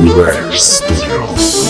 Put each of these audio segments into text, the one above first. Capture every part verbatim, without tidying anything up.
Lugar Studio.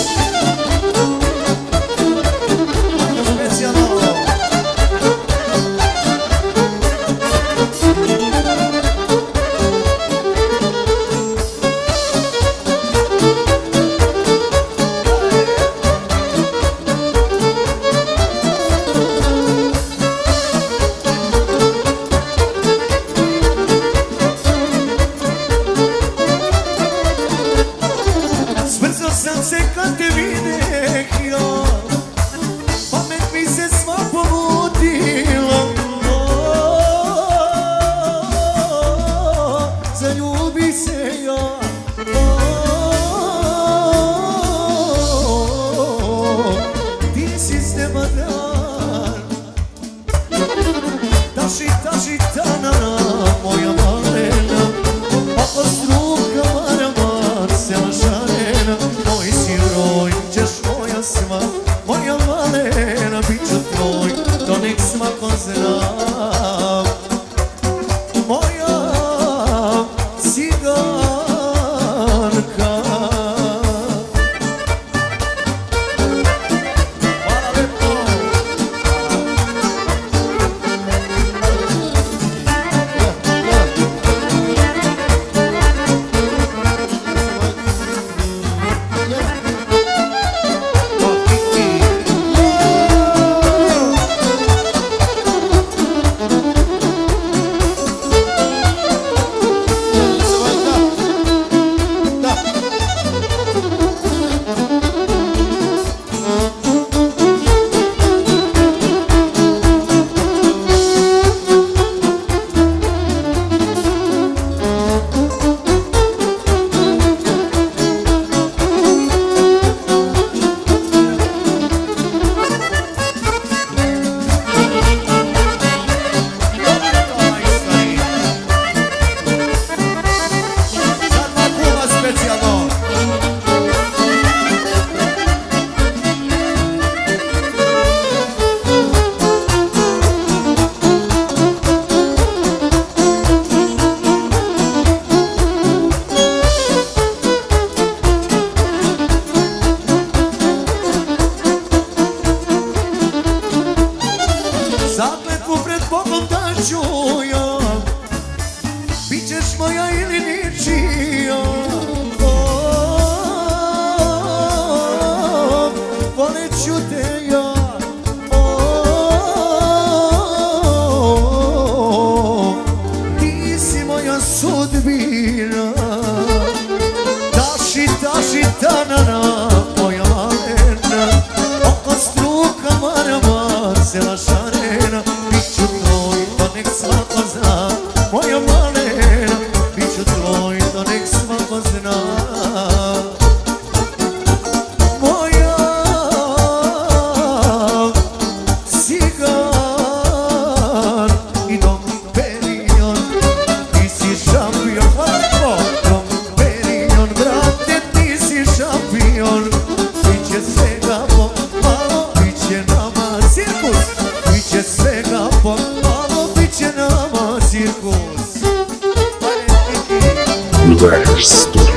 Lugar Studio.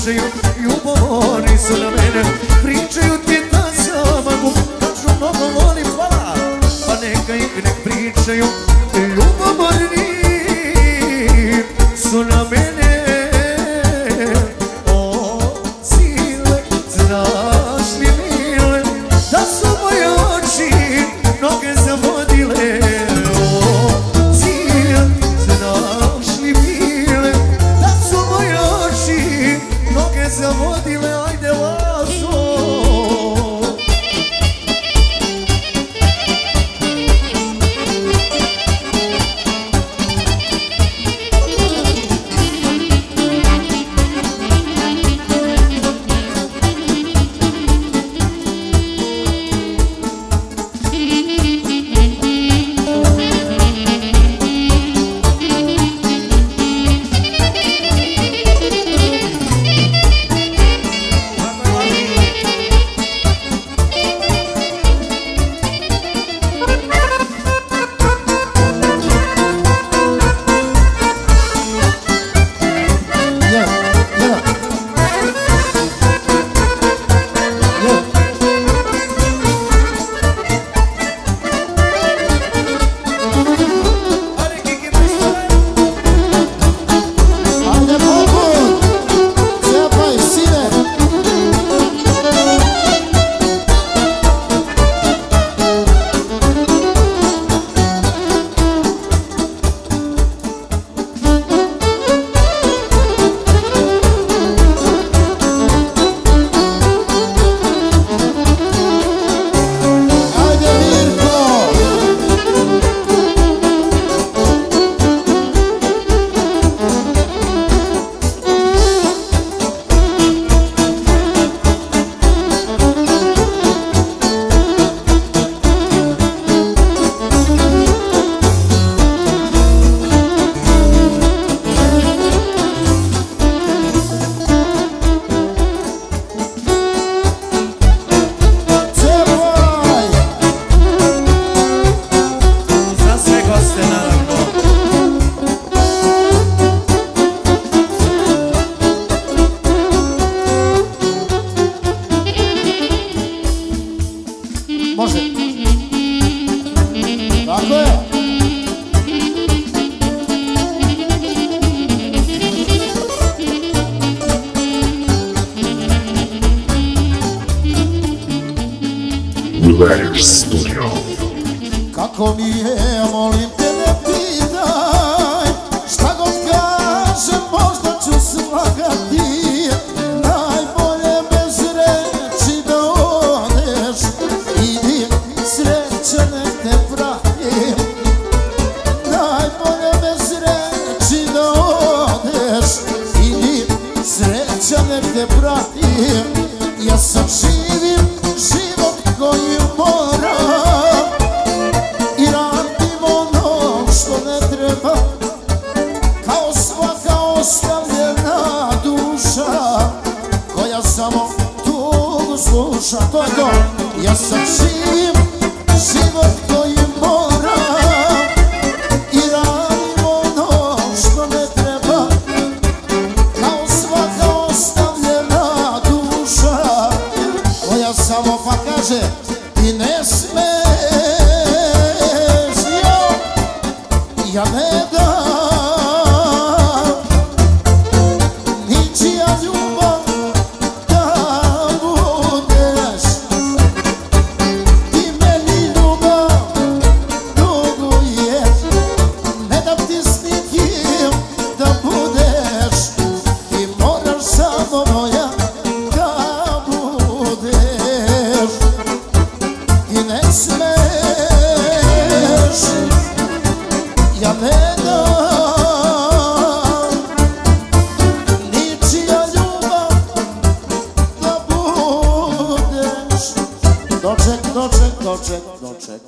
pričaju, ljubomorni su na mene. Pričaju ti da sama gu, kažu mnogo volim, hvala. Pa neka ih nek pričaju, ljubomorni su na mene. O, cile, znaš li mile, da su moje oči noge zavodile. O, cile, znaš li mile, da su moje oči noge zavodile. Ajde Lazo. Relax Studio. Kako mi je, molim te ne pitaj, šta god kažem možda ću slagati. Najbolje bez reči da odeš, idi sreća nek te pratim. Najbolje bez reči da odeš, idi sreća nek te pratim. Ja sam živim život koji moram i radim ono što ne treba, kao svaka ostavljena duša koja samo tugu sluša. To je to. Ja sam živim život koji moram i radim ono što ne treba, kao svaka ostavljena duša koja samo pa kaže ti ne smeš. Jo, ja ne dam ničija ljubav da budeš, ti meni ljubav duguješ. Ne dam ti s nikim da budeš, ti moraš samo moja da budeš. Ti ne smeš, ja ne dam ničija ljubav da budeš. Doček, doček, doček, doček.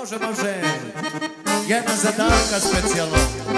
Može, može. Jedna zadanka specijalno.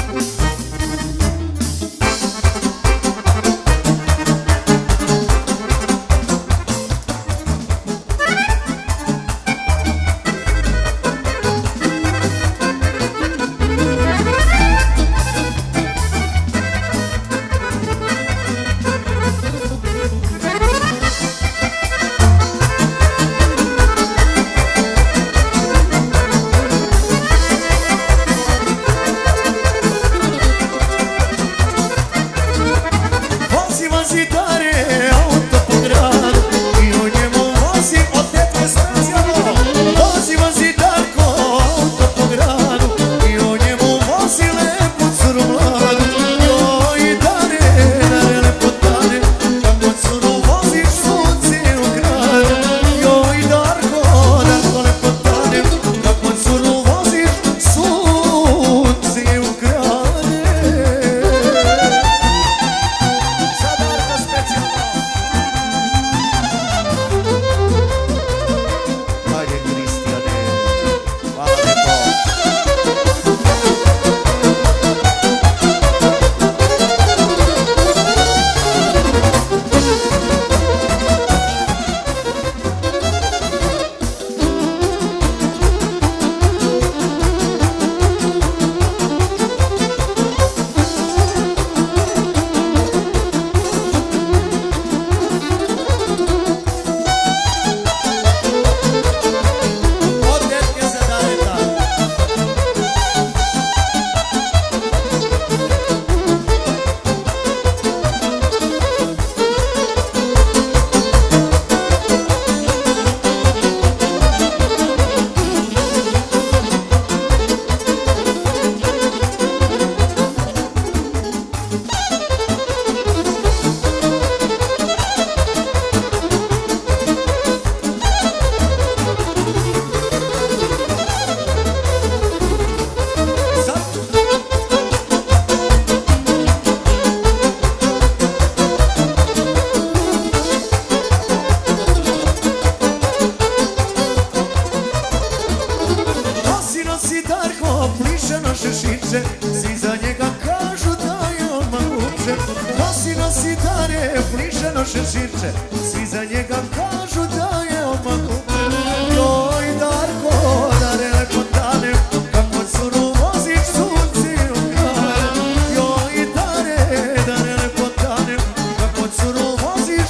Svi za njega kažu da je odmah kupljen. Joj Darko, dare lepotane, kako curu voziš sunce u kraj. Joj dare, dare lepotane, kako curu voziš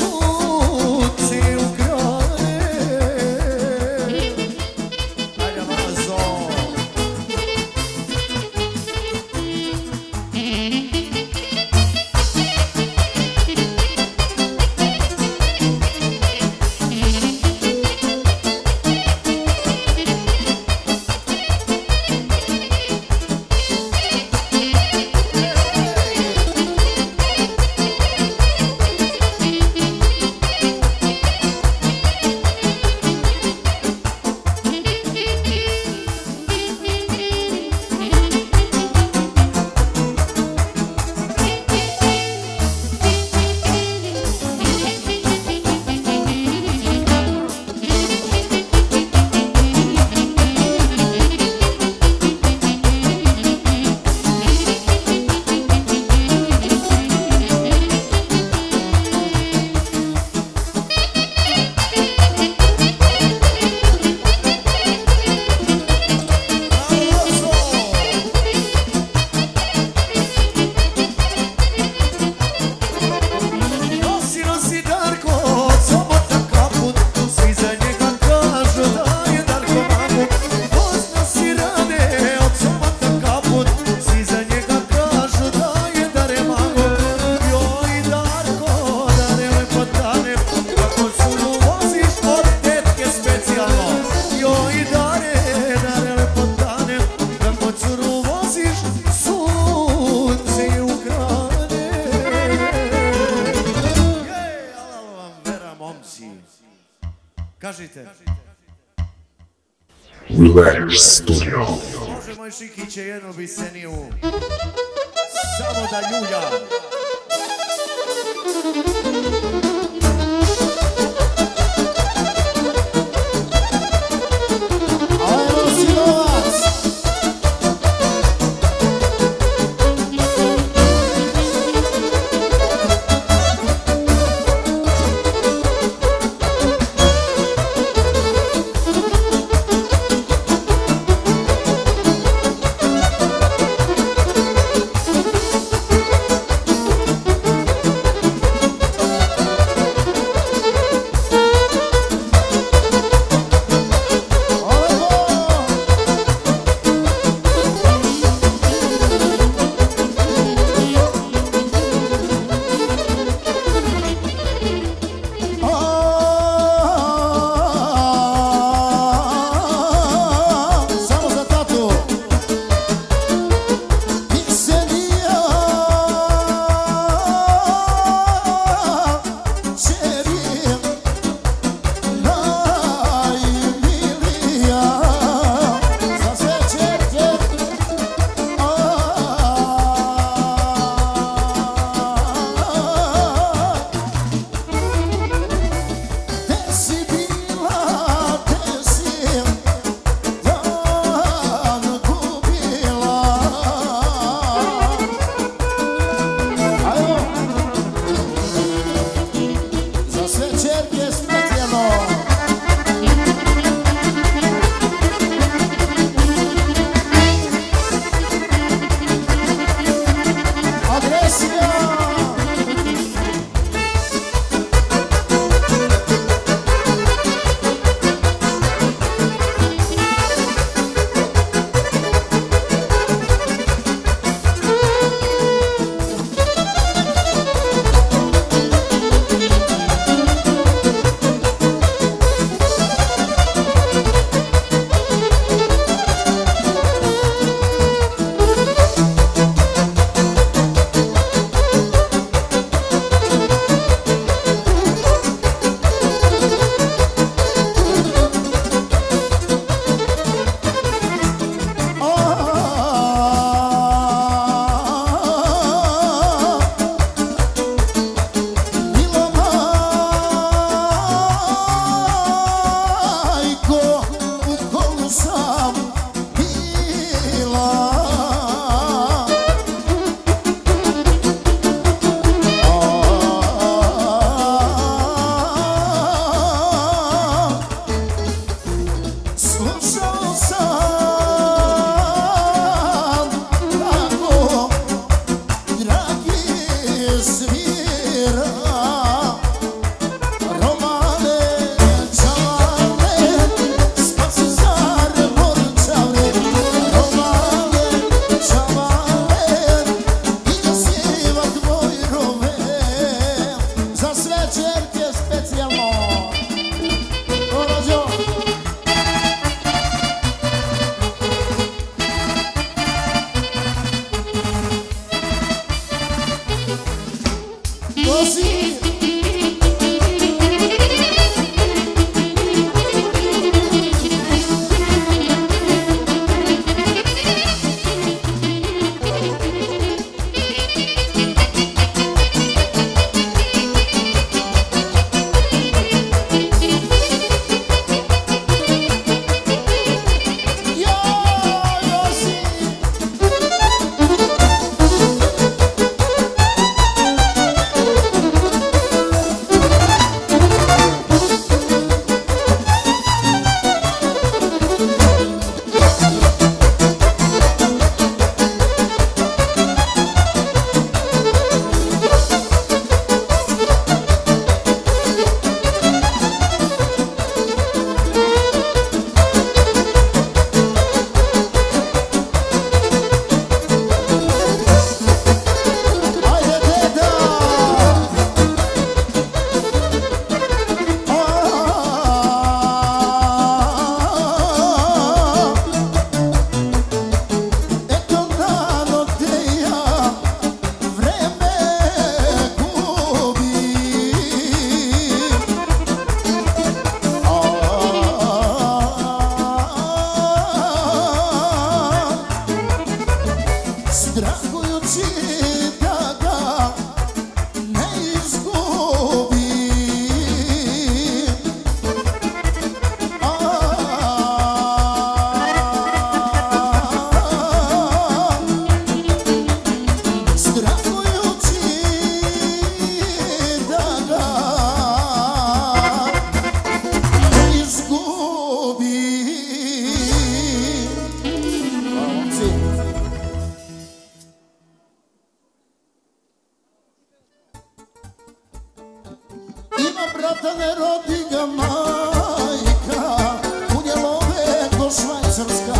sunce u kraj. Ajde Lazo. Kažite. Relax Studio. Može moj Šikiće jednu biseniju. Samo da ljulja. Ajmo si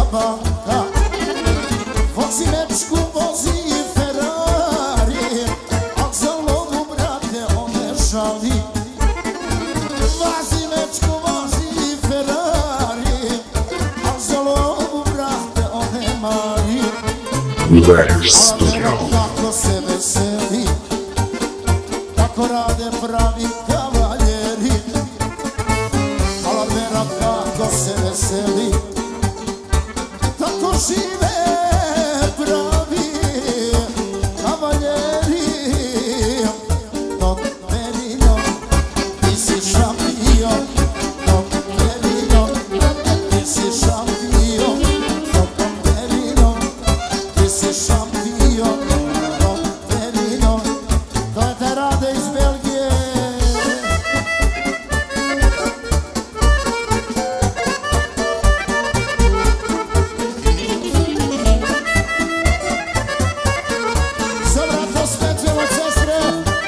banka. Vozi mečku, vozi Ferrari, al za lovu, brate, on ne žali. Vozi mečku, vozi Ferrari, al za lovu, brate, on ne mari. Letter Studio. Kako se veseli, kako rade pravi kavaljeri. Alavera kako se veseli, tako žive pravi kavaljeri. Don Perino, ti si šampion. Don Perino, ti si šampion. Don Perino, ti si šampion. Don Perino, to je te rade iz Belgije. Zabrato specijalno sestre.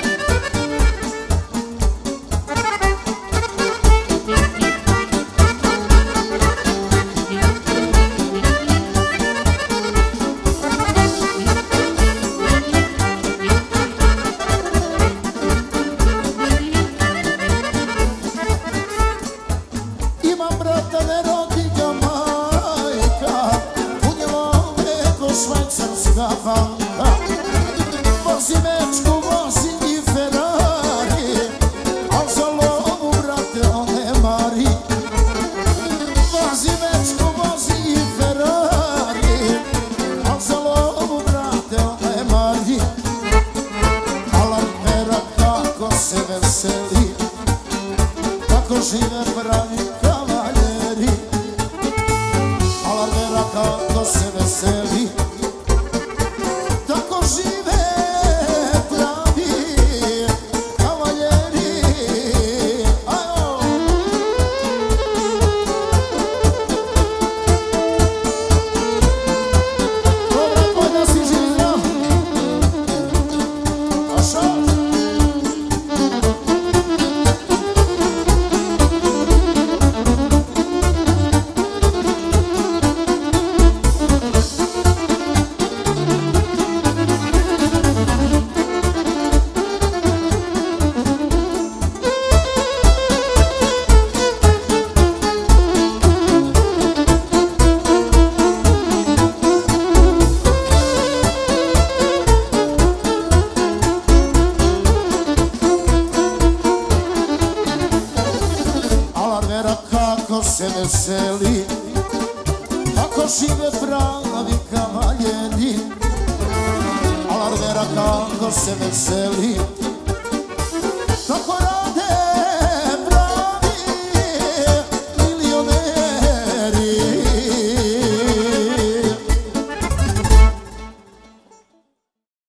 Imam brata, ne rodi ga majka, unijelo me ko švajcarska banka. Vozi mečku, vozi i Ferrari, al za lovu, brate, on ne mari. Vozi mečku, vozi i Ferrari, al za lovu, brate, on ne mari. Alan Pera kako se veseli, kako žive pravi kavaljeri. Alan Pera kako se veseli, tako žive pravi kavaljeri. Ajo! Dobre, poj da si živ zdrav. Aša! Alarvera kako se veseli, kako žive pravi kavaljeri. Alarvera kako se veseli, kako